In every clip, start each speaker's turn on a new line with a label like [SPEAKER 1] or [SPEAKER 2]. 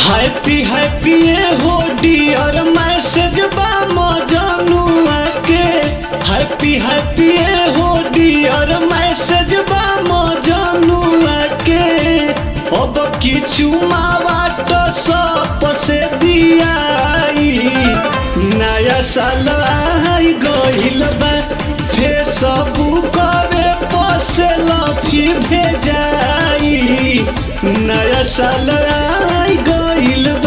[SPEAKER 1] Happy happy हो dear message बा मजनुआ के। हैप्पी हैप्पी हो डियर मैसेज बा मजनुआ के। अब किछु मावाट सब से दियाई नया साल आई गइल बा। फेसबुक पे लफी भेजाई नया साल आई गइल बा।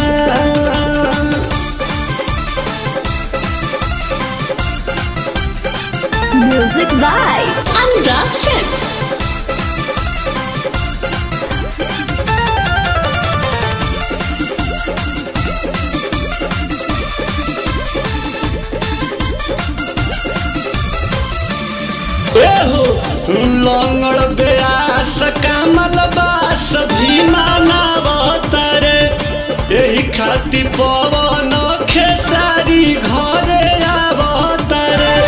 [SPEAKER 2] Music by Anurag Films.
[SPEAKER 1] लंगड़ ब्यास कामल बास भी मानावतरे। यही खाती पवन खेसारी घरे आवतरे।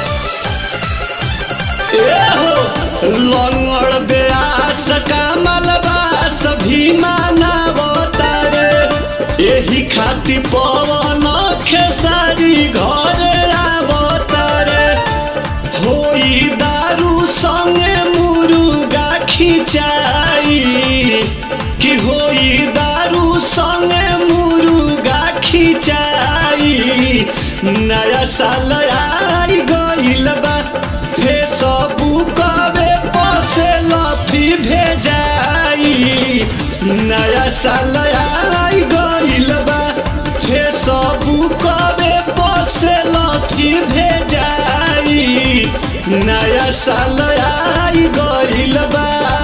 [SPEAKER 1] लंगड़ ब्यास कामल बास भी मानावतरे। यही खाती पवन खेसारी घरे आवतरे। होई दारू संगे मुर्गा खिंचाई कि होई दारू संगे मुर्गा खिंचाई नया साल आई गइल बा। फेसबुक पे लफी भेजाई नया साल आई गइल बा। फेसबुक पे लफी भेजाई नया साल आई गइल बा।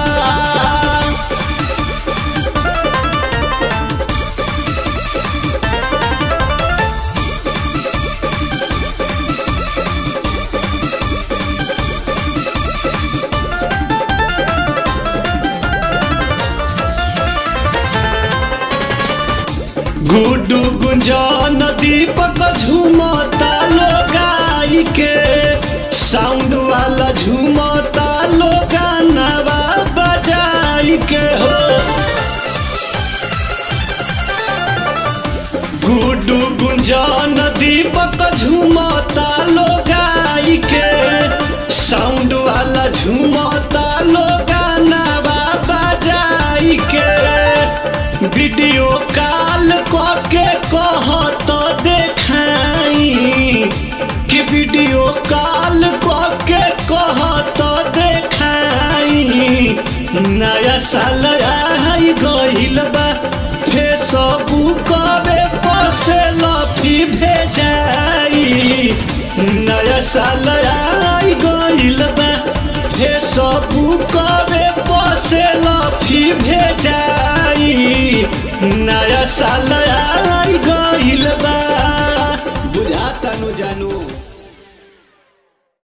[SPEAKER 1] गुड्डू गुंजन दीपक झूमता लोगाई के। साउंड वाला झूमता लोगानवा बजाई के हो। गुड्डू गुंजन दीपक झूमता लोगाई के। साउंड वाला झूमता लोगानवा बजाई के। वीडियो कॉल के कहत देखाई कि वीडियो कॉल के कहत देखाई नया साल आई गइल बा। फेसबुक पे लफी भेजाई नया साल आई गइल बा। फेसबुक पे लफी भेजाई नया साल